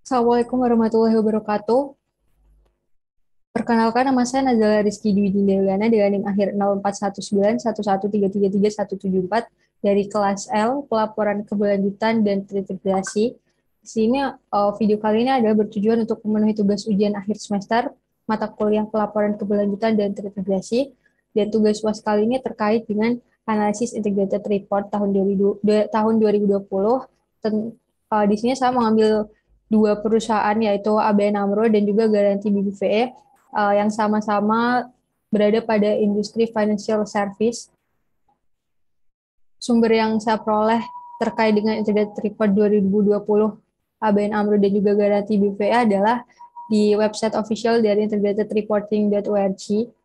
Assalamualaikum warahmatullahi wabarakatuh. Perkenalkan, nama saya Nazala Rizky Dwi Dindalyana dengan NIM akhir 041911333174 dari kelas L, pelaporan keberlanjutan dan terintegrasi. Di sini video kali ini adalah bertujuan untuk memenuhi tugas ujian akhir semester mata kuliah pelaporan keberlanjutan dan terintegrasi. Dan tugas UAS kali ini terkait dengan analisis integrated report tahun 2020. Di sini saya mengambil dua perusahaan yaitu ABN AMRO dan juga Garanti BBVA yang sama-sama berada pada industri financial service. Sumber yang saya peroleh terkait dengan integrated report 2020 ABN AMRO dan juga Garanti BBVA adalah di website official dari integratedreporting.org.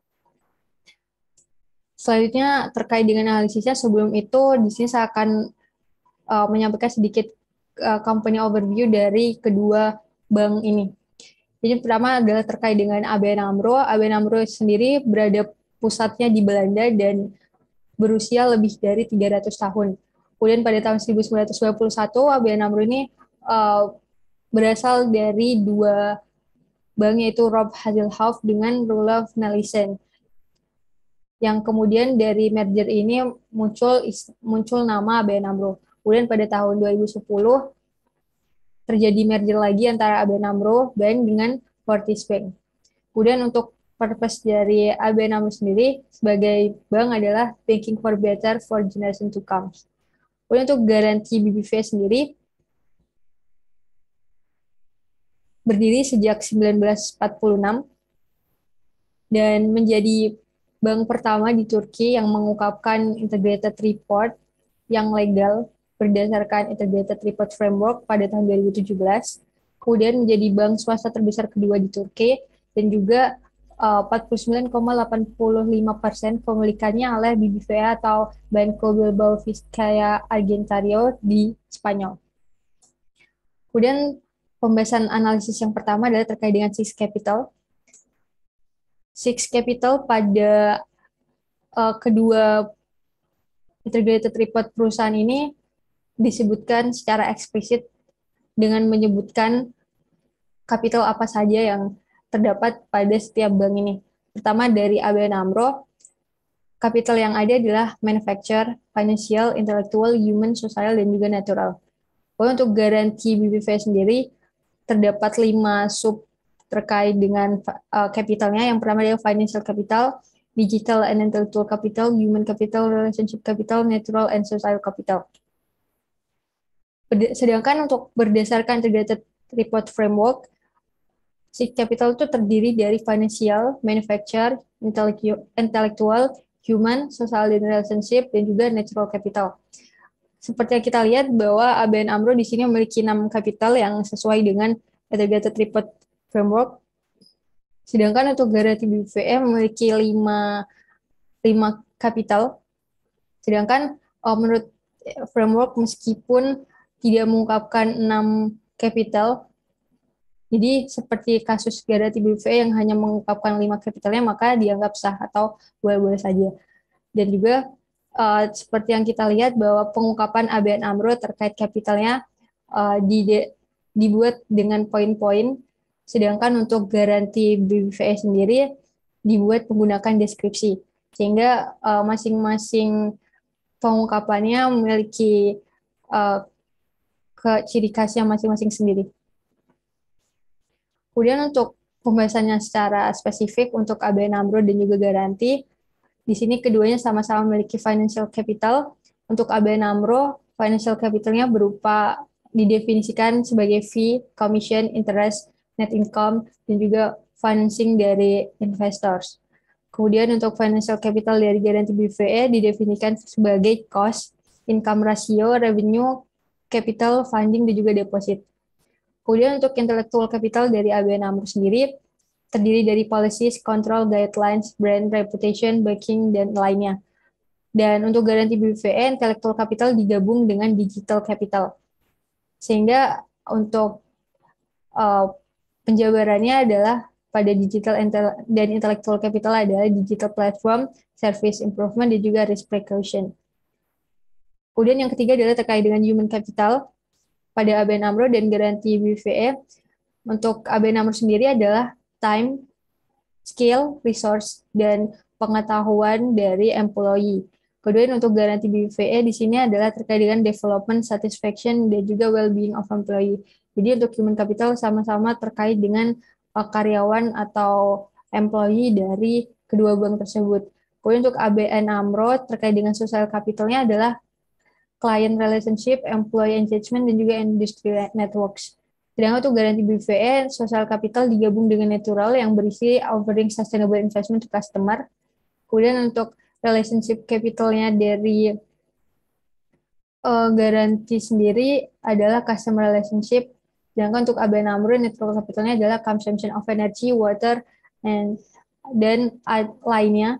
Selanjutnya terkait dengan analisisnya, sebelum itu di sini saya akan menyampaikan sedikit company overview dari kedua bank ini. Jadi pertama adalah terkait dengan ABN AMRO. ABN AMRO sendiri berada pusatnya di Belanda dan berusia lebih dari 300 tahun. Kemudian pada tahun 1991 ABN AMRO ini berasal dari dua bank yaitu Rob Hazelhoff dengan Roelof Nelson. Yang kemudian dari merger ini muncul nama ABN AMRO. Kemudian pada tahun 2010 terjadi merger lagi antara ABN AMRO Bank dengan Fortis Bank. Kemudian untuk purpose dari ABN AMRO sendiri sebagai bank adalah banking for better for generation to come. Kemudian untuk garansi BBVA sendiri berdiri sejak 1946 dan menjadi bank pertama di Turki yang mengungkapkan integrated report yang legal berdasarkan integrated report framework pada tahun 2017. Kemudian menjadi bank swasta terbesar kedua di Turki dan juga 49,85% pemilikannya oleh BBVA atau Banco Bilbao Vizcaya Argentario di Spanyol. Kemudian pembahasan analisis yang pertama adalah terkait dengan Six Capital. Six Capital pada kedua integrated report perusahaan ini disebutkan secara eksplisit dengan menyebutkan kapital apa saja yang terdapat pada setiap bank ini. Pertama dari ABN AMRO, kapital yang ada adalah manufacture, financial, intellectual, human, social, dan juga natural. Untuk garansi BBVA sendiri, terdapat 5 sub terkait dengan capitalnya. Yang pertama adalah financial capital, digital and intellectual capital, human capital, relationship capital, natural and social capital. Sedangkan untuk berdasarkan integrated report framework, Six Capital itu terdiri dari financial, manufacture, intellectual, human, social and relationship, dan juga natural capital. Seperti yang kita lihat bahwa ABN AMRO di sini memiliki 6 kapital yang sesuai dengan integrated report framework. Sedangkan untuk Garanti BBVA memiliki 5 kapital. Sedangkan menurut framework meskipun tidak mengungkapkan 6 kapital, jadi seperti kasus Garanti BBVA yang hanya mengungkapkan 5 kapitalnya, maka dianggap sah atau boleh-boleh saja. Dan juga seperti yang kita lihat bahwa pengungkapan ABN AMRO terkait kapitalnya dibuat dengan poin-poin, sedangkan untuk Garanti BBVA sendiri dibuat menggunakan deskripsi, sehingga masing-masing pengungkapannya memiliki ciri khasnya masing-masing sendiri. Kemudian untuk pembahasannya secara spesifik untuk ABN AMRO dan juga Garanti, di sini keduanya sama-sama memiliki financial capital. Untuk ABN AMRO, financial capitalnya berupa didefinisikan sebagai fee, commission, interest, net income, dan juga financing dari investors. Kemudian untuk financial capital dari Garanti BBVA didefinisikan sebagai cost, income ratio, revenue, capital, funding, dan juga deposit. Kemudian untuk intellectual capital dari ABN AMRO sendiri terdiri dari policies, control, guidelines, brand, reputation, backing, dan lainnya. Dan untuk Garanti BBVA, intellectual capital digabung dengan digital capital. Sehingga untuk penjabarannya adalah pada digital dan intellectual capital adalah digital platform, service improvement, dan juga risk precaution. Kemudian yang ketiga adalah terkait dengan human capital pada ABN AMRO dan Garanti BBVA. Untuk ABN AMRO sendiri adalah time, skill, resource, dan pengetahuan dari employee. Kemudian untuk garansi BVE di sini adalah terkait dengan development, satisfaction, dan juga well-being of employee. Jadi untuk human capital sama-sama terkait dengan karyawan atau employee dari kedua bank tersebut. Kemudian untuk ABN AMRO terkait dengan social capitalnya adalah client relationship, employee engagement, dan juga industry networks. Sedangkan untuk garansi BVE, social capital digabung dengan natural yang berisi offering sustainable investment to customer. Kemudian untuk relationship capitalnya dari garansi sendiri adalah customer relationship. Sedangkan untuk ABN AMRO, natural capitalnya adalah consumption of energy, water, dan lainnya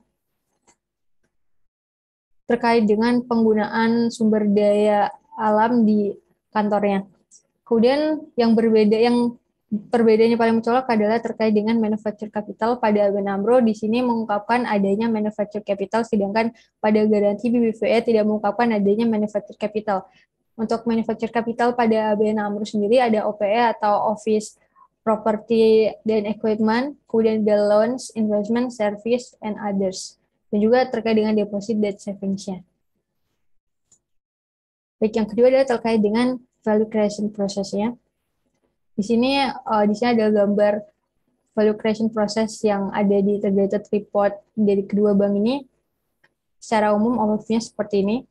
terkait dengan penggunaan sumber daya alam di kantornya. Kemudian yang perbedaannya paling mencolok adalah terkait dengan manufacture capital. Pada ABN AMRO di sini mengungkapkan adanya manufacture capital, sedangkan pada garansi BBVA tidak mengungkapkan adanya manufacture capital. Untuk manufacture capital pada ABN AMRO sendiri ada OPE atau Office Property dan Equipment, kemudian ada loans, investment, service, and others. Dan juga terkait dengan deposit dan savings-nya. Baik, yang kedua adalah terkait dengan value creation prosesnya. Di sini ada gambar value creation process yang ada di integrated report dari kedua bank ini. Secara umum overview-nya seperti ini.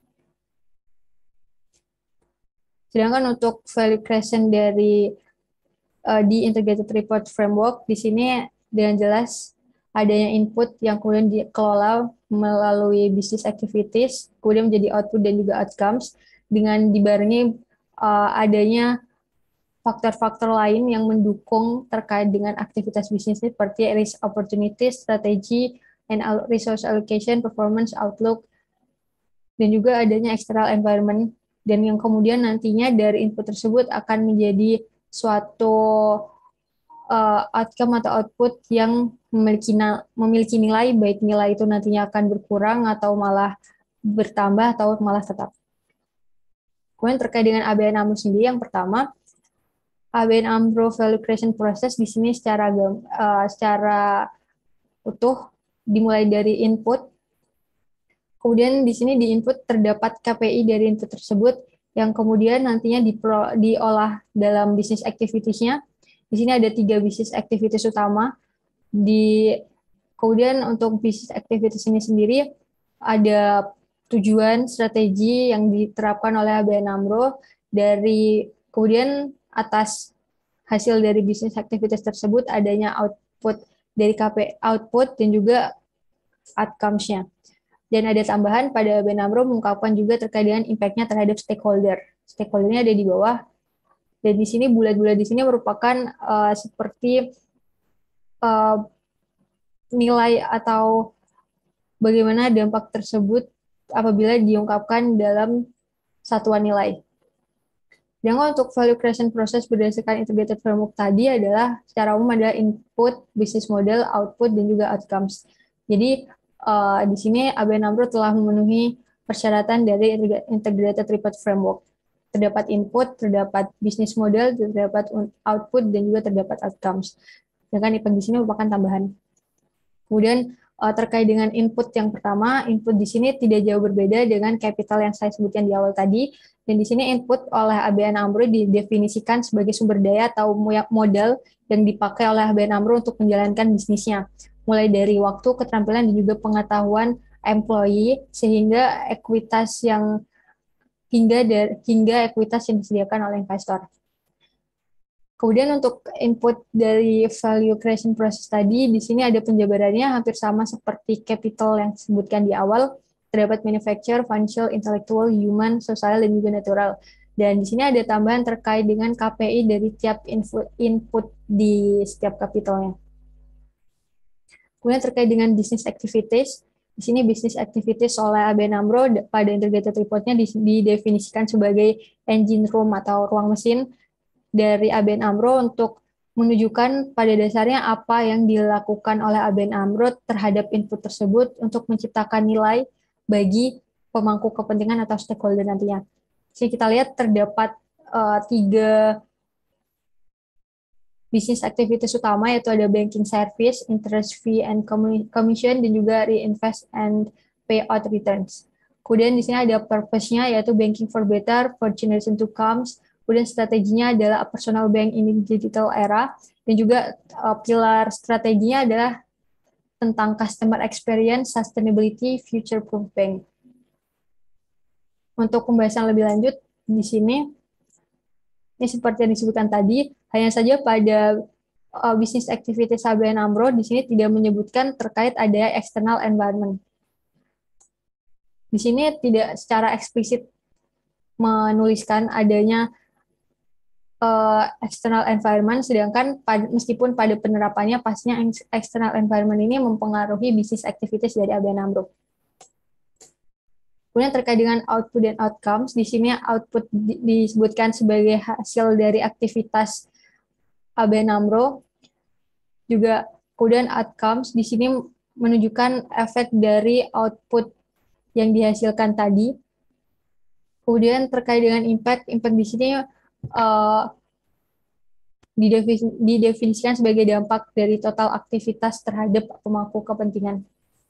Sedangkan untuk value creation dari di integrated report framework, di sini dengan jelas adanya input yang kemudian dikelola melalui business activities, kemudian menjadi output dan juga outcomes, dengan dibarengi adanya faktor-faktor lain yang mendukung terkait dengan aktivitas bisnis seperti risk opportunity, strategi, and resource allocation, performance outlook, dan juga adanya external environment, dan yang kemudian nantinya dari input tersebut akan menjadi suatu outcome atau output yang memiliki nilai, baik nilai itu nantinya akan berkurang atau malah bertambah atau malah tetap. Kemudian terkait dengan ABN AMRO sendiri, yang pertama, ABN AMRO value creation process di sini secara utuh dimulai dari input. Kemudian di sini di input terdapat KPI dari input tersebut yang kemudian nantinya diolah dalam business activities-nya. Di sini ada 3 business activities utama. Kemudian untuk business activities ini sendiri ada tujuan strategi yang diterapkan oleh ABN AMRO, kemudian atas hasil dari business activities tersebut adanya output dari KPI output dan juga outcomes-nya. Dan ada tambahan pada ABN AMRO mengungkapkan juga terkait dengan impact-nya terhadap stakeholder. Stakeholder-nya ada di bawah. Dan di sini bulat-bulat di sini merupakan seperti nilai atau bagaimana dampak tersebut apabila diungkapkan dalam satuan nilai. Dan untuk value creation process berdasarkan integrated framework tadi adalah secara umum ada input, business model, output, dan juga outcomes. Jadi di sini ABN AMRO telah memenuhi persyaratan dari integrated report framework. Terdapat input, terdapat business model, terdapat output, dan juga terdapat outcomes. Sedangkan IPEC di sini merupakan tambahan. Kemudian terkait dengan input yang pertama, input di sini tidak jauh berbeda dengan capital yang saya sebutkan di awal tadi. Dan di sini input oleh ABN AMRO didefinisikan sebagai sumber daya atau modal yang dipakai oleh ABN AMRO untuk menjalankan bisnisnya. Mulai dari waktu, keterampilan, dan juga pengetahuan employee, sehingga ekuitas yang hingga ekuitas yang disediakan oleh investor. Kemudian untuk input dari value creation process tadi, di sini ada penjabarannya hampir sama seperti capital yang disebutkan di awal. Terdapat manufacture, financial, intellectual, human, social, dan juga natural. Dan di sini ada tambahan terkait dengan KPI dari tiap input di setiap capitalnya. Kemudian terkait dengan business activities, di sini business activities oleh ABN AMRO pada integrated report-nya didefinisikan sebagai engine room atau ruang mesin dari ABN AMRO untuk menunjukkan pada dasarnya apa yang dilakukan oleh ABN AMRO terhadap input tersebut untuk menciptakan nilai bagi pemangku kepentingan atau stakeholder nantinya. Jadi kita lihat terdapat 3 bisnis aktivitas utama, yaitu ada banking service, interest fee and commission, dan juga reinvest and payout returns. Kemudian di sini ada purpose-nya, yaitu banking for better, for generation to comes. Kemudian strateginya adalah a personal bank in the digital era, dan juga pilar strateginya adalah tentang customer experience, sustainability, future-proof bank. Untuk pembahasan lebih lanjut di sini, ini seperti yang disebutkan tadi, hanya saja pada bisnis activities ABN AMRO di sini tidak menyebutkan terkait adanya external environment. Di sini tidak secara eksplisit menuliskan adanya external environment, sedangkan meskipun pada penerapannya pastinya external environment ini mempengaruhi bisnis activities dari ABN AMRO. Kemudian terkait dengan output dan outcomes, di sini output disebutkan sebagai hasil dari aktivitas ABN AMRO. Juga kemudian outcomes di sini menunjukkan efek dari output yang dihasilkan tadi. Kemudian terkait dengan impact di sini didefinisikan sebagai dampak dari total aktivitas terhadap pemangku kepentingan.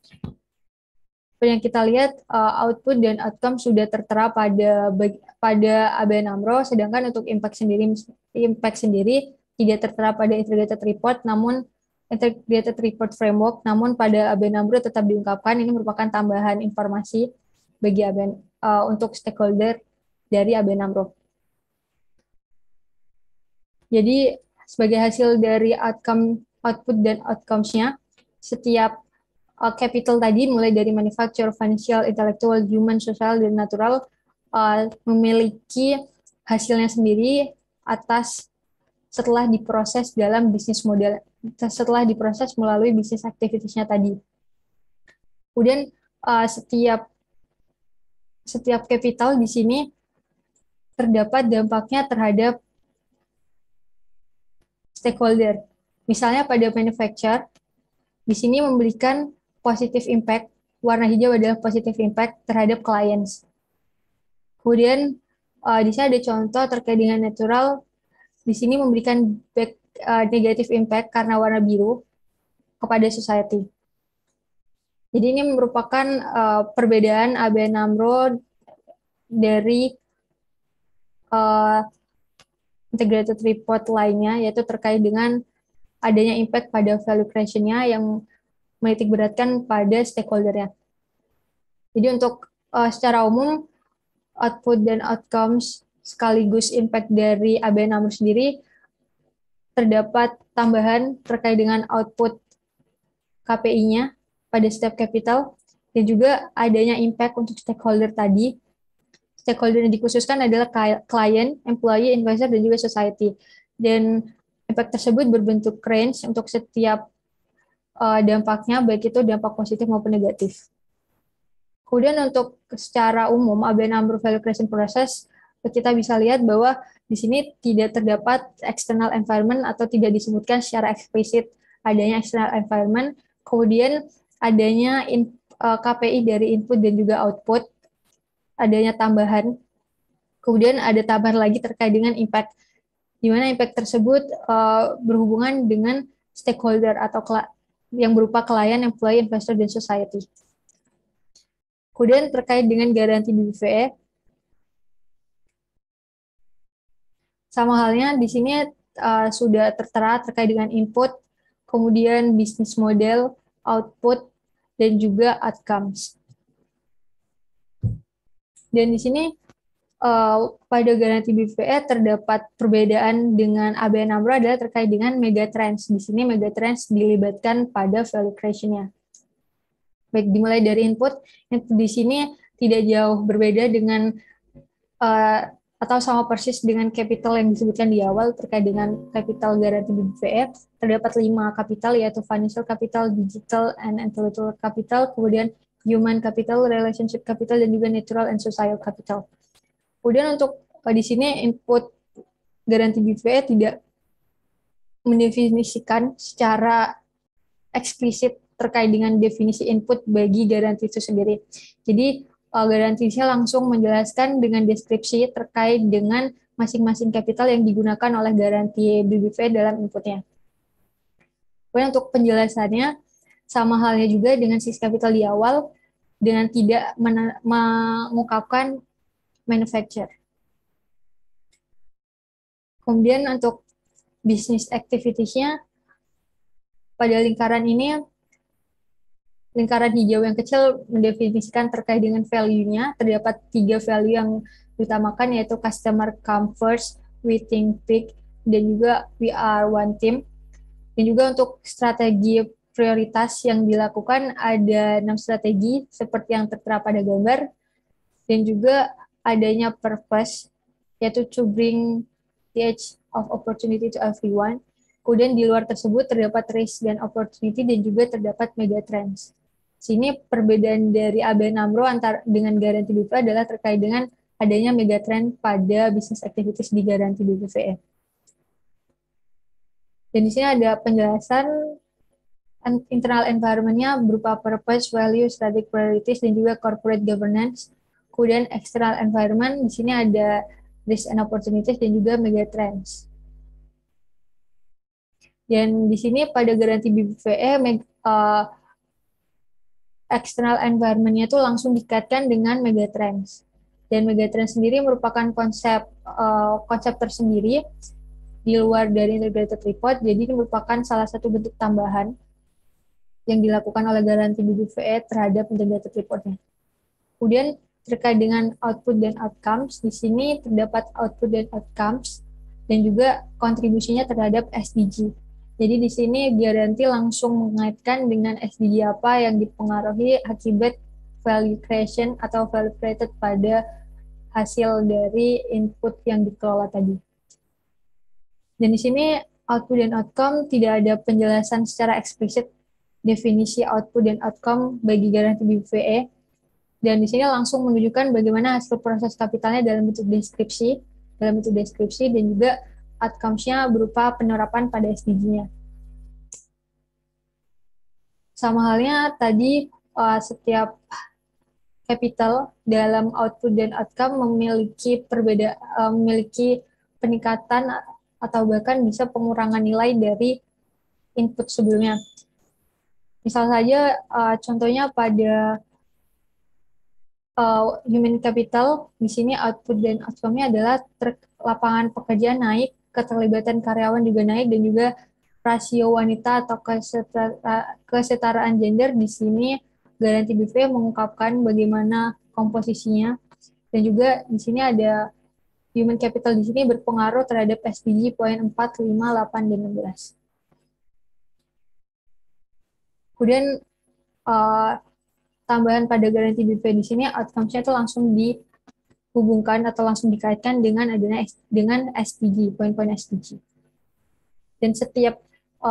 Yang kita lihat, output dan outcome sudah tertera pada ABN AMRO, sedangkan untuk impact sendiri tidak tertera pada integrated report, namun integrated report framework, namun pada ABN AMRO tetap diungkapkan ini merupakan tambahan informasi bagi untuk stakeholder dari ABN AMRO. Jadi sebagai hasil dari output dan outcomes-nya, setiap capital tadi mulai dari manufacture, financial, intellectual, human, social, dan natural memiliki hasilnya sendiri setelah diproses dalam bisnis model, setelah diproses melalui bisnis activities-nya tadi. Kemudian setiap capital di sini terdapat dampaknya terhadap stakeholder. Misalnya pada manufacture, di sini memberikan positive impact, warna hijau adalah positive impact terhadap clients. Kemudian di sini ada contoh terkait dengan natural, di sini memberikan negative impact karena warna biru kepada society. Jadi ini merupakan perbedaan ABN AMRO dari integrated report lainnya, yaitu terkait dengan adanya impact pada value creation-nya yang menitik beratkan pada stakeholder-nya. Jadi untuk secara umum, output dan outcomes sekaligus impact dari ABN AMRO sendiri terdapat tambahan terkait dengan output KPI-nya pada setiap capital, dan juga adanya impact untuk stakeholder tadi. Stakeholder yang dikhususkan adalah client, employee, investor, dan juga society. Dan impact tersebut berbentuk range untuk setiap dampaknya, baik itu dampak positif maupun negatif. Kemudian untuk secara umum, ABN AMRO Value Creation Process, kita bisa lihat bahwa di sini tidak terdapat external environment atau tidak disebutkan secara eksplisit adanya external environment. Kemudian adanya KPI dari input dan juga output, adanya tambahan. Kemudian ada tambahan lagi terkait dengan impact, di mana impact tersebut berhubungan dengan stakeholder atau yang berupa klien, employee, investor, dan society. Kemudian terkait dengan garansi BBVA, sama halnya di sini sudah tertera terkait dengan input, kemudian bisnis model, output, dan juga outcomes. Dan di sini pada garansi BBVA terdapat perbedaan dengan ABN AMRO adalah terkait dengan megatrends. Di sini megatrends dilibatkan pada value creation-nya. Baik, dimulai dari input, di sini tidak jauh berbeda dengan atau sama persis dengan capital yang disebutkan di awal terkait dengan capital garansi BBVA. Terdapat 5 capital, yaitu financial capital, digital and intellectual capital, kemudian human capital, relationship capital, dan juga natural and social capital. Kemudian untuk di sini input garansi BBVA tidak mendefinisikan secara eksplisit terkait dengan definisi input bagi garansi itu sendiri. Jadi garansinya langsung menjelaskan dengan deskripsi terkait dengan masing-masing capital yang digunakan oleh garanti BBVA dalam inputnya. Kemudian untuk penjelasannya, sama halnya juga dengan sisi capital di awal, dengan tidak mengungkapkan manufacture. Kemudian untuk business activities-nya, pada lingkaran ini, lingkaran hijau yang kecil mendefinisikan terkait dengan value-nya. Terdapat 3 value yang diutamakan, yaitu customer come first, we think big, dan juga we are one team. Dan juga untuk strategi prioritas yang dilakukan ada 6 strategi seperti yang tertera pada gambar, dan juga adanya purpose, yaitu to bring the edge of opportunity to everyone. Kemudian di luar tersebut terdapat risk dan opportunity, dan juga terdapat megatrends. Sini perbedaan dari ABN AMRO dengan Garanti BBVA adalah terkait dengan adanya megatrend pada business activities di Garanti BBVA. Dan di sini ada penjelasan internal environment-nya berupa purpose, value, strategic priorities, dan juga corporate governance. Kemudian external environment, di sini ada risk and opportunities dan juga megatrends. Dan di sini pada Garanti BBVA, external environment-nya itu langsung dikaitkan dengan megatrends. Dan megatrends sendiri merupakan konsep tersendiri di luar dari integrated report, jadi ini merupakan salah satu bentuk tambahan yang dilakukan oleh Garanti BBVA terhadap integrated report-nya. Kemudian terkait dengan output dan outcomes, di sini terdapat output dan outcomes dan juga kontribusinya terhadap SDG. Jadi di sini Garanti langsung mengaitkan dengan SDG apa yang dipengaruhi akibat value creation atau value created pada hasil dari input yang dikelola tadi. Dan di sini output dan outcome tidak ada penjelasan secara eksplisit definisi output dan outcome bagi Garanti BBVA. Dan di sini langsung menunjukkan bagaimana hasil proses kapitalnya dalam bentuk deskripsi, dan juga outcomes-nya berupa penerapan pada SDG-nya. Sama halnya tadi, setiap capital dalam output dan outcome memiliki peningkatan atau bahkan bisa pengurangan nilai dari input sebelumnya. Misal saja, contohnya pada human capital, di sini output dan outcome-nya adalah lapangan pekerjaan naik, keterlibatan karyawan juga naik, dan juga rasio wanita atau kesetaraan gender. Di sini Garanti BBVA mengungkapkan bagaimana komposisinya, dan juga di sini ada human capital di sini berpengaruh terhadap SDG poin 4, 5, 8, dan 16. Kemudian tambahan pada Garanti BBVA di sini, outcomes-nya itu langsung dihubungkan atau langsung dikaitkan dengan SDG, poin-poin SDG. Dan setiap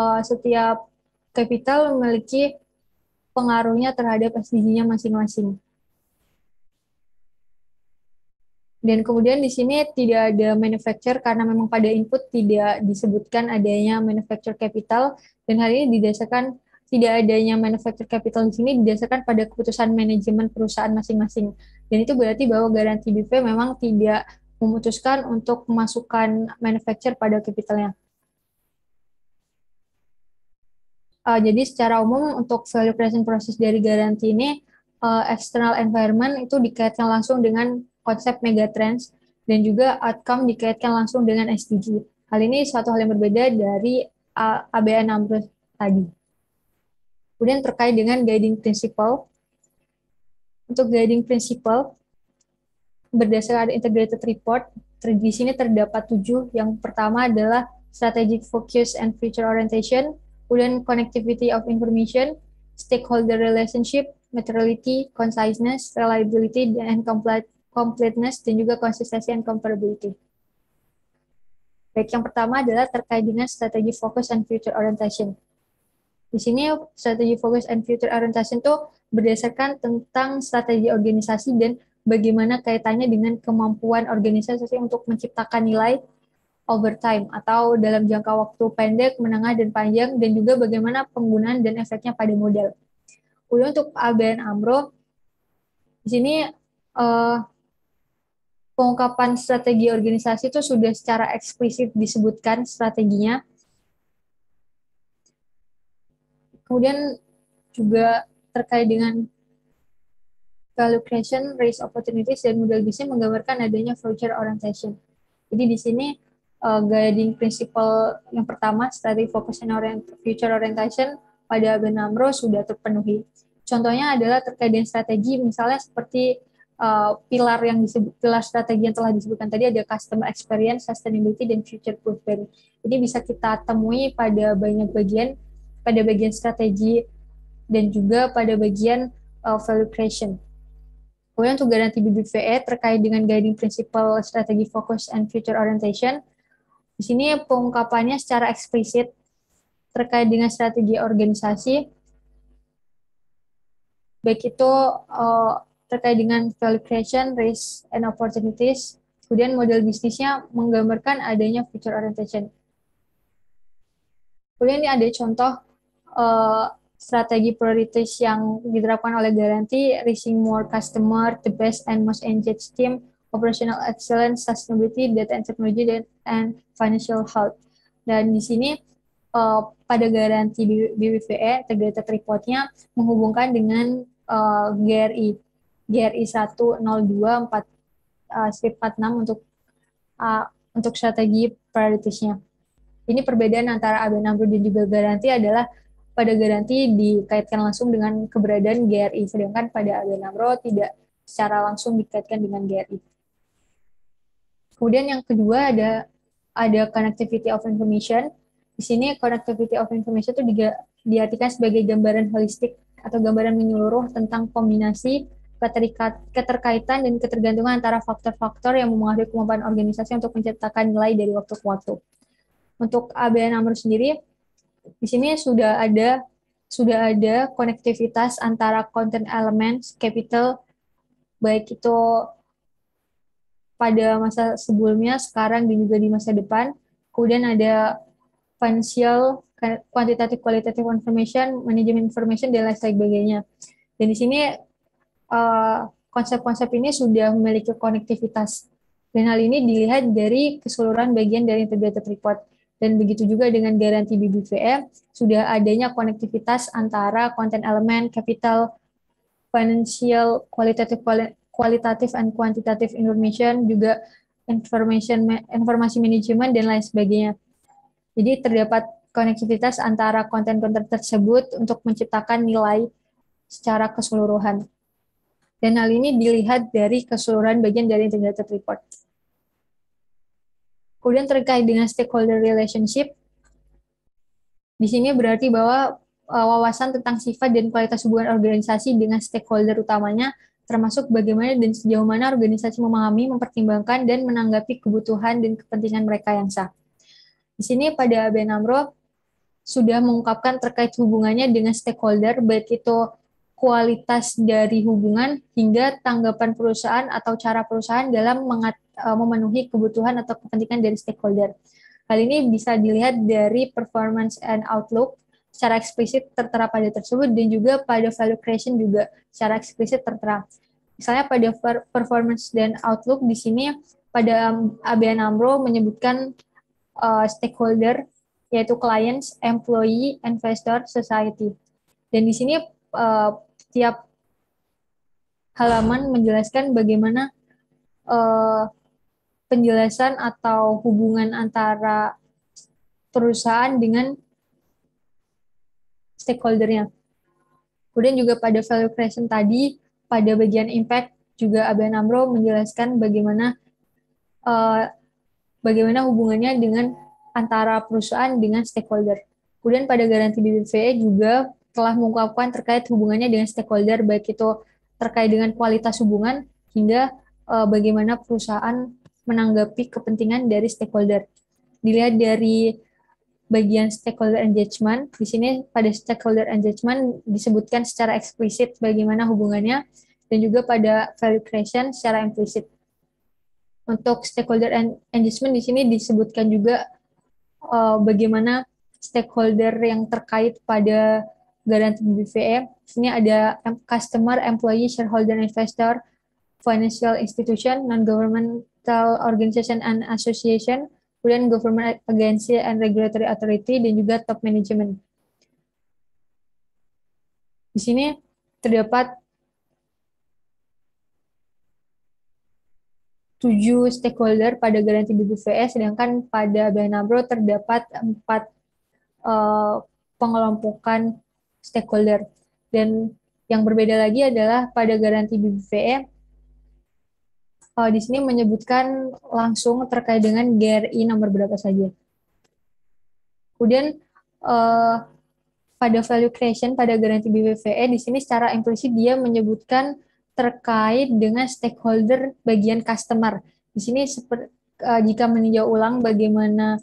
capital memiliki pengaruhnya terhadap SDG-nya masing-masing. Dan kemudian di sini tidak ada manufacture karena memang pada input tidak disebutkan adanya manufacture capital, dan hal ini didasarkan tidak adanya manufacture capital di sini didasarkan pada keputusan manajemen perusahaan masing-masing. Dan itu berarti bahwa Garanti BBVA memang tidak memutuskan untuk memasukkan manufacture pada capitalnya. Jadi secara umum untuk value creation proses dari Garanti ini, external environment itu dikaitkan langsung dengan konsep megatrends, dan juga outcome dikaitkan langsung dengan SDG. Hal ini suatu hal yang berbeda dari ABN AMRO tadi. Kemudian terkait dengan guiding principle. Untuk guiding principle, berdasarkan integrated report, di sini terdapat 7. Yang pertama adalah strategic focus and future orientation, kemudian connectivity of information, stakeholder relationship, materiality, conciseness, reliability, and completeness, dan juga consistency and comparability. Baik, yang pertama adalah terkait dengan strategi focus and future orientation. Di sini strategi focus and future orientation itu berdasarkan tentang strategi organisasi dan bagaimana kaitannya dengan kemampuan organisasi untuk menciptakan nilai over time atau dalam jangka waktu pendek, menengah, dan panjang, dan juga bagaimana penggunaan dan efeknya pada modal. Kemudian untuk ABN AMRO, di sini pengungkapan strategi organisasi itu sudah secara eksplisit disebutkan strateginya. Kemudian juga terkait dengan value creation, raise opportunities, dan model bisnis menggambarkan adanya future orientation. Jadi di sini guiding principle yang pertama, strategi focus and future orientation pada ABN AMRO sudah terpenuhi. Contohnya adalah terkait dengan strategi, misalnya seperti pilar strategi yang telah disebutkan tadi ada customer experience, sustainability, dan future proof value. Jadi bisa kita temui pada banyak bagian, pada bagian strategi dan juga pada bagian value creation. Kemudian untuk garansi BBVA terkait dengan guiding principle strategi focus and future orientation, di sini pengungkapannya secara eksplisit terkait dengan strategi organisasi, baik itu terkait dengan value creation, risk, and opportunities, kemudian model bisnisnya menggambarkan adanya future orientation. Kemudian ini ada contoh strategi prioritas yang diterapkan oleh Garanti, reaching more customer, the best and most engaged team, operational excellence, sustainability, data and technology, and financial health. Dan di sini pada Garanti BBVA, integrated reportnya menghubungkan dengan GRI 10246 untuk strategi prioritasnya. Ini perbedaan antara ABN AMRO dan juga Garanti adalah pada Garanti dikaitkan langsung dengan keberadaan GRI, sedangkan pada ABN AMRO tidak secara langsung dikaitkan dengan GRI. Kemudian yang kedua ada connectivity of information. Di sini connectivity of information itu diartikan sebagai gambaran holistik atau gambaran menyeluruh tentang kombinasi keterkaitan dan ketergantungan antara faktor-faktor yang mempengaruhi kemampuan organisasi untuk menciptakan nilai dari waktu ke waktu. Untuk ABN AMRO sendiri, di sini sudah ada konektivitas antara content elements, capital, baik itu pada masa sebelumnya, sekarang, dan juga di masa depan. Kemudian ada financial, quantitative, qualitative information, management information, dan lain sebagainya. Dan di sini konsep-konsep ini sudah memiliki konektivitas. Dan hal ini dilihat dari keseluruhan bagian dari integrated report. Dan begitu juga dengan Garanti BBVA, sudah adanya konektivitas antara content element, capital, financial, qualitative and quantitative information, juga informasi manajemen, dan lain sebagainya. Jadi terdapat konektivitas antara konten-konten tersebut untuk menciptakan nilai secara keseluruhan. Dan hal ini dilihat dari keseluruhan bagian dari integrated report. Kemudian terkait dengan stakeholder relationship, di sini berarti bahwa wawasan tentang sifat dan kualitas hubungan organisasi dengan stakeholder utamanya, termasuk bagaimana dan sejauh mana organisasi memahami, mempertimbangkan, dan menanggapi kebutuhan dan kepentingan mereka yang sah. Di sini pada ABN AMRO sudah mengungkapkan terkait hubungannya dengan stakeholder, baik itu kualitas dari hubungan hingga tanggapan perusahaan atau cara perusahaan dalam memenuhi kebutuhan atau kepentingan dari stakeholder. Hal ini bisa dilihat dari performance and outlook secara eksplisit tertera pada tersebut, dan juga pada value creation juga secara eksplisit tertera. Misalnya pada performance dan outlook di sini pada ABN AMRO menyebutkan stakeholder yaitu clients, employee, investor, society. Dan di sini tiap halaman menjelaskan bagaimana penjelasan atau hubungan antara perusahaan dengan stakeholder-nya. Kemudian juga pada value creation tadi, pada bagian impact, juga ABN AMRO menjelaskan bagaimana hubungannya dengan antara perusahaan dengan stakeholder. Kemudian pada Garanti BBVA juga telah mengungkapkan terkait hubungannya dengan stakeholder, baik itu terkait dengan kualitas hubungan hingga bagaimana perusahaan menanggapi kepentingan dari stakeholder. Dilihat dari bagian stakeholder engagement, di sini pada stakeholder engagement disebutkan secara eksplisit bagaimana hubungannya, dan juga pada value creation secara implisit. Untuk stakeholder engagement di sini disebutkan juga bagaimana stakeholder yang terkait pada Garanti BBVA. Di sini ada customer, employee, shareholder, investor, financial institution, non-governmental organization and association, kemudian government agency and regulatory authority, dan juga top management. Di sini terdapat 7 stakeholder pada garansi BBVA, sedangkan pada ABN AMRO terdapat 4 pengelompokan stakeholder. Dan yang berbeda lagi adalah pada garansi BBVA, di sini menyebutkan langsung terkait dengan GRI nomor berapa saja. Kemudian pada value creation pada garansi BBVA di sini secara implisit dia menyebutkan terkait dengan stakeholder bagian customer. Di sini jika meninjau ulang bagaimana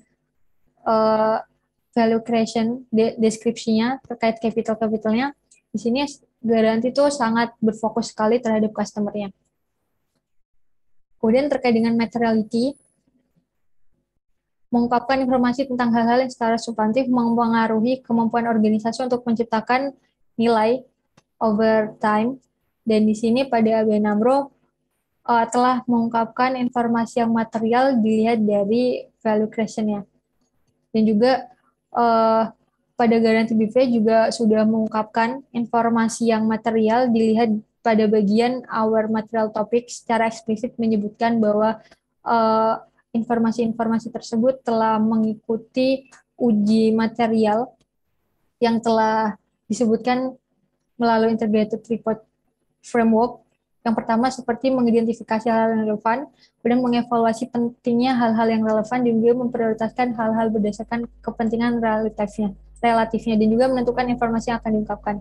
value creation deskripsinya terkait capitalnya, di sini garansi itu sangat berfokus sekali terhadap customer-nya. Kemudian terkait dengan materiality, mengungkapkan informasi tentang hal-hal yang secara substantif mempengaruhi kemampuan organisasi untuk menciptakan nilai over time. Dan di sini pada ABN AMRO telah mengungkapkan informasi yang material dilihat dari value creation-nya. Dan juga pada garansi BV juga sudah mengungkapkan informasi yang material dilihat pada bagian our material topic secara eksplisit menyebutkan bahwa informasi-informasi tersebut telah mengikuti uji material yang telah disebutkan melalui integrated report framework. Yang pertama seperti mengidentifikasi hal-hal yang relevan, kemudian mengevaluasi pentingnya hal-hal yang relevan, dan juga memprioritaskan hal-hal berdasarkan kepentingan relatifnya, dan juga menentukan informasi yang akan diungkapkan.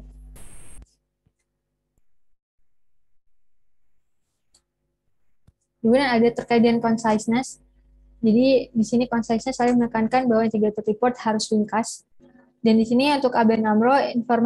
Kemudian ada terkait dengan conciseness. Jadi di sini conciseness saya menekankan bahwa integrated report harus ringkas. Dan di sini untuk ABN AMRO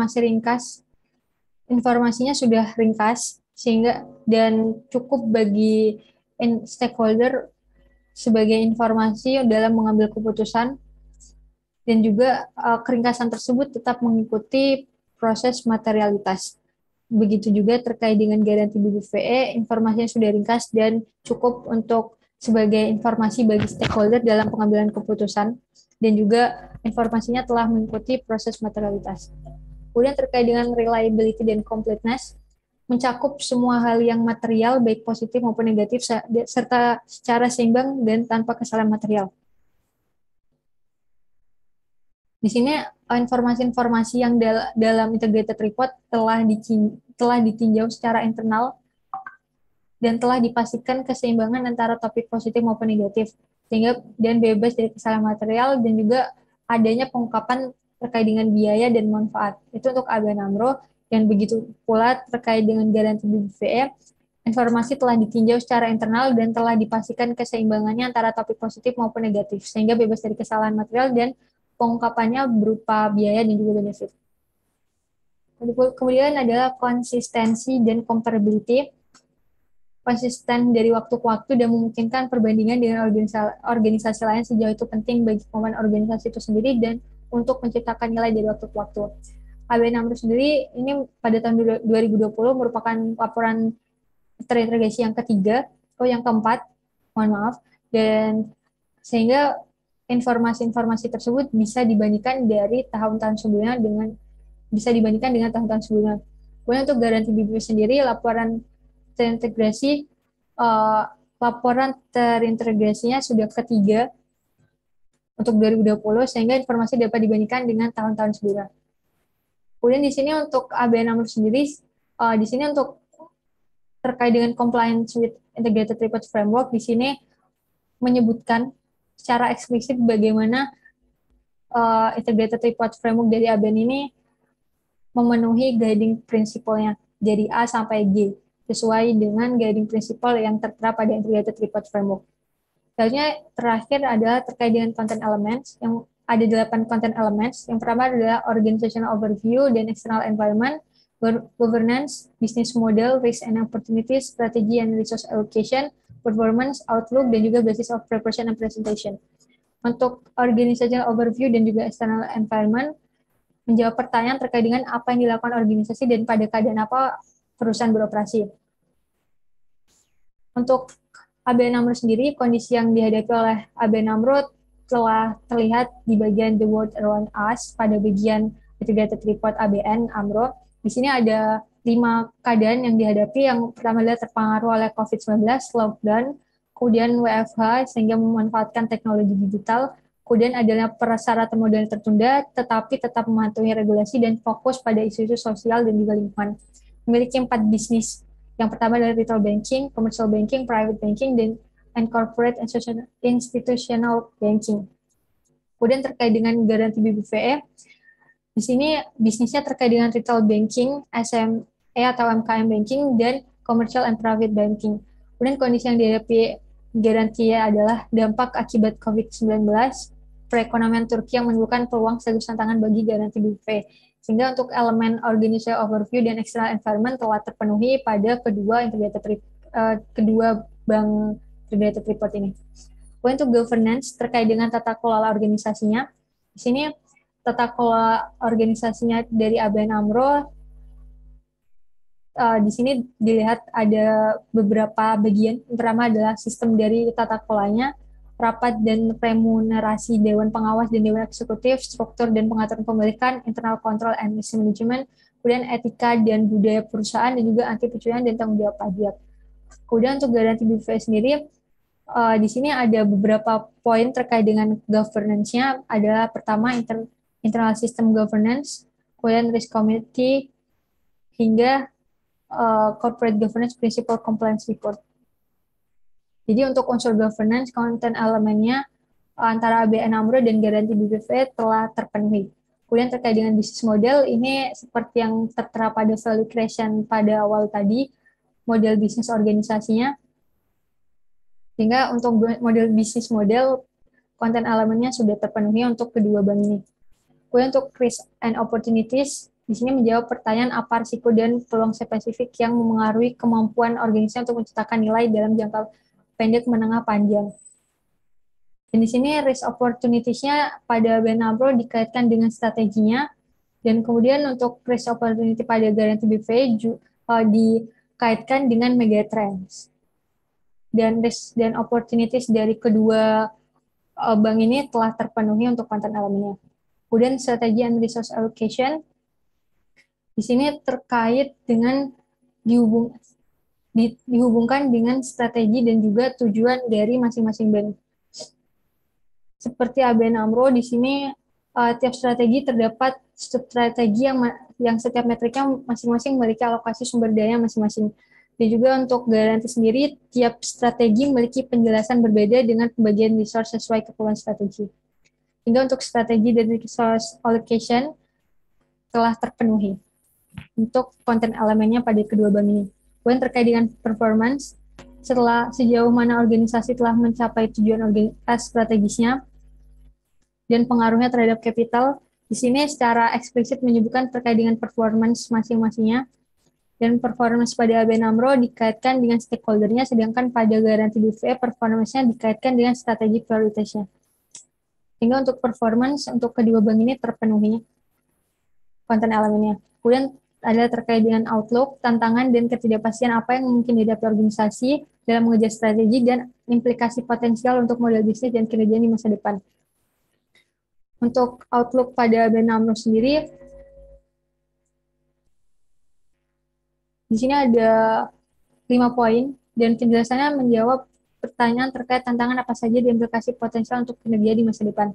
informasinya sudah ringkas sehingga dan cukup bagi stakeholder sebagai informasi dalam mengambil keputusan, dan juga keringkasan tersebut tetap mengikuti proses materialitas. Begitu juga terkait dengan garansi BBVA, informasinya sudah ringkas dan cukup untuk sebagai informasi bagi stakeholder dalam pengambilan keputusan, dan juga informasinya telah mengikuti proses materialitas. Kemudian terkait dengan reliability dan completeness, mencakup semua hal yang material, baik positif maupun negatif, serta secara seimbang dan tanpa kesalahan material. Di sini informasi-informasi yang dalam integrated report telah ditinjau secara internal dan telah dipastikan keseimbangan antara topik positif maupun negatif, sehingga dan bebas dari kesalahan material, dan juga adanya pengungkapan terkait dengan biaya dan manfaat. Itu untuk ABN AMRO. Dan begitu pula terkait dengan garansi BBVA, informasi telah ditinjau secara internal dan telah dipastikan keseimbangannya antara topik positif maupun negatif, sehingga bebas dari kesalahan material dan pengungkapannya berupa biaya dan juga benefit. Kemudian adalah konsistensi dan comparability. Konsisten dari waktu ke waktu dan memungkinkan perbandingan dengan organisasi lain sejauh itu penting bagi kemampuan organisasi itu sendiri dan untuk menciptakan nilai dari waktu ke waktu. ABN AMRO sendiri ini pada tahun 2020 merupakan laporan terintegrasi yang keempat, mohon maaf, dan sehingga informasi-informasi tersebut bisa dibandingkan dari tahun-tahun sebelumnya dengan tahun-tahun sebelumnya. Kemudian untuk garansi BBVA sendiri, laporan terintegrasinya sudah ketiga untuk 2020, sehingga informasi dapat dibandingkan dengan tahun-tahun sebelumnya. Kemudian di sini untuk ABN AMRO sendiri, di sini untuk terkait dengan compliance with integrated report framework, di sini menyebutkan secara eksplisit bagaimana integrated report framework dari ABN ini memenuhi guiding principle-nya dari A sampai G, sesuai dengan guiding principle yang tertera pada integrated report framework. Selanjutnya terakhir adalah terkait dengan content elements, yang ada 8 content elements. Yang pertama adalah organizational overview dan external environment, governance, business model, risk and opportunities, strategy and resource allocation, performance, outlook, dan juga basis of preparation and presentation. Untuk organizational overview dan juga external environment, menjawab pertanyaan terkait dengan apa yang dilakukan organisasi dan pada keadaan apa perusahaan beroperasi. Untuk ABN AMRO sendiri, kondisi yang dihadapi oleh ABN AMRO telah terlihat di bagian The World Around Us pada bagian Integrated Report ABN AMRO. Di sini ada 5 keadaan yang dihadapi. Yang pertama adalah terpengaruh oleh COVID-19, lockdown, kemudian WFH sehingga memanfaatkan teknologi digital, kemudian adalah persyaratan modal tertunda, tetapi tetap mematuhi regulasi dan fokus pada isu-isu sosial dan juga lingkungan. Memiliki 4 bisnis. Yang pertama adalah retail banking, commercial banking, private banking, dan corporate institutional banking. Kemudian terkait dengan garansi BBVA, di sini bisnisnya terkait dengan retail banking, SME atau MKM banking, dan commercial and private banking. Kemudian kondisi yang dihadapi garansi adalah dampak akibat COVID-19, perekonomian Turki yang menimbulkan peluang sekaligus tantangan bagi garansi BBVA. Sehingga untuk elemen organizational overview dan external environment telah terpenuhi pada kedua bank integrated report ini. Kemudian untuk governance terkait dengan tata kelola organisasinya, di sini tata kelola organisasinya dari ABN AMRO di sini dilihat ada beberapa bagian. Yang pertama adalah sistem dari tata kelolanya, rapat dan remunerasi Dewan Pengawas dan Dewan Eksekutif, struktur dan pengaturan pemilikan, internal control and risk management, kemudian etika dan budaya perusahaan, dan juga anti pencurian dan tanggung jawab pajak. Kemudian untuk garansi BVA sendiri, di sini ada beberapa poin terkait dengan governance-nya. Adalah pertama, internal system governance, kemudian risk committee, hingga corporate governance principle compliance report. Jadi untuk unsur governance, konten elemennya antara ABN AMRO dan garansi BBVA telah terpenuhi. Kemudian terkait dengan bisnis model, ini seperti yang tertera pada value creation pada awal tadi, model bisnis organisasinya. Sehingga untuk model bisnis model, konten elemennya sudah terpenuhi untuk kedua bank ini. Kemudian untuk risk and opportunities, di sini menjawab pertanyaan apa risiko dan peluang spesifik yang memengaruhi kemampuan organisasi untuk menciptakan nilai dalam jangka pendek, menengah, panjang. Dan di sini risk opportunities-nya pada ABN AMRO dikaitkan dengan strateginya, dan kemudian untuk risk opportunity pada garansi BVA dikaitkan dengan megatrends. Dan risk dan opportunities dari kedua bank ini telah terpenuhi untuk konten elemennya. Kemudian strategi and resource allocation, di sini terkait dengan dihubungkan dengan strategi dan juga tujuan dari masing-masing bank. Seperti ABN AMRO, di sini tiap strategi terdapat strategi yang setiap metriknya masing-masing memiliki alokasi sumber daya masing-masing. Dan juga untuk garansi sendiri, tiap strategi memiliki penjelasan berbeda dengan pembagian resource sesuai keperluan strategi. Hingga untuk strategi dan resource allocation telah terpenuhi untuk konten elemennya pada kedua bank ini. Kemudian terkait dengan performance, setelah sejauh mana organisasi telah mencapai tujuan strategisnya dan pengaruhnya terhadap capital, di sini secara eksplisit menyebutkan terkait dengan performance masing-masingnya, dan performance pada ABN AMRO dikaitkan dengan stakeholder-nya, sedangkan pada garansi BVA performance-nya dikaitkan dengan strategi prioritasnya. Sehingga untuk performance untuk kedua bank ini terpenuhi konten elemennya. Kemudian adalah terkait dengan outlook, tantangan, dan ketidakpastian apa yang mungkin dihadapi organisasi dalam mengejar strategi dan implikasi potensial untuk model bisnis dan kinerja di masa depan. Untuk outlook pada ABN AMRO sendiri, di sini ada 5 poin, dan penjelasannya menjawab pertanyaan terkait tantangan apa saja dan implikasi potensial untuk kinerja di masa depan.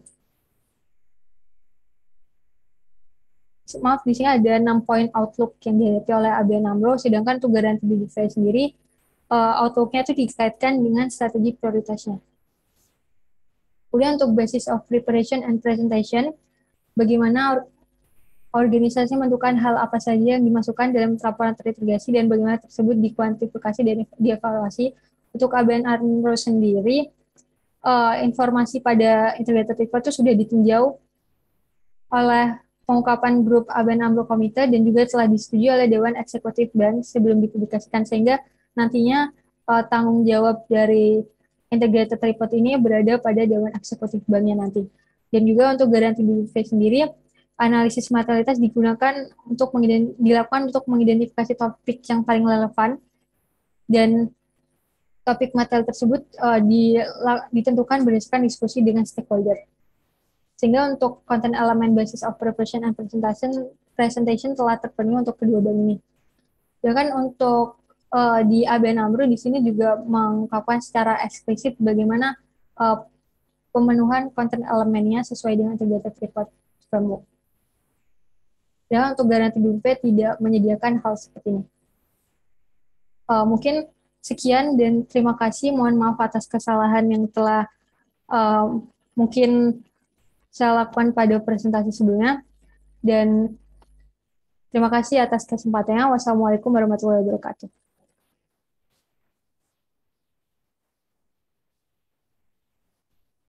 Maaf, di sini ada 6 poin outlook yang dihadapi oleh ABN AMRO, sedangkan untuk garansi BBVA sendiri, outlook-nya itu dikaitkan dengan strategi prioritasnya. Kemudian untuk basis of preparation and presentation, bagaimana organisasi menentukan hal apa saja yang dimasukkan dalam laporan terintegrasi dan bagaimana tersebut dikuantifikasi dan dievaluasi. Untuk ABN AMRO sendiri, informasi pada integrated report itu sudah ditinjau oleh pengungkapan grup ABN AMRO Komite dan juga telah disetujui oleh Dewan Eksekutif Bank sebelum dipublikasikan, sehingga nantinya tanggung jawab dari integrated report ini berada pada Dewan Eksekutif Banknya nanti. Dan juga untuk garansi BBVA sendiri, analisis materialitas digunakan dilakukan untuk mengidentifikasi topik yang paling relevan, dan Topik materi tersebut ditentukan berdasarkan diskusi dengan stakeholder. Sehingga untuk konten elemen basis of preparation and presentation telah terpenuhi untuk kedua bank ini. Sedangkan untuk di ABN AMRO di sini juga mengungkapkan secara eksplisit bagaimana pemenuhan konten elemennya sesuai dengan Integrated Report Framework. Dan untuk garansi BMP tidak menyediakan hal seperti ini. Mungkin sekian dan terima kasih. Mohon maaf atas kesalahan yang telah mungkin saya lakukan pada presentasi sebelumnya. Dan terima kasih atas kesempatannya. Wassalamualaikum warahmatullahi wabarakatuh.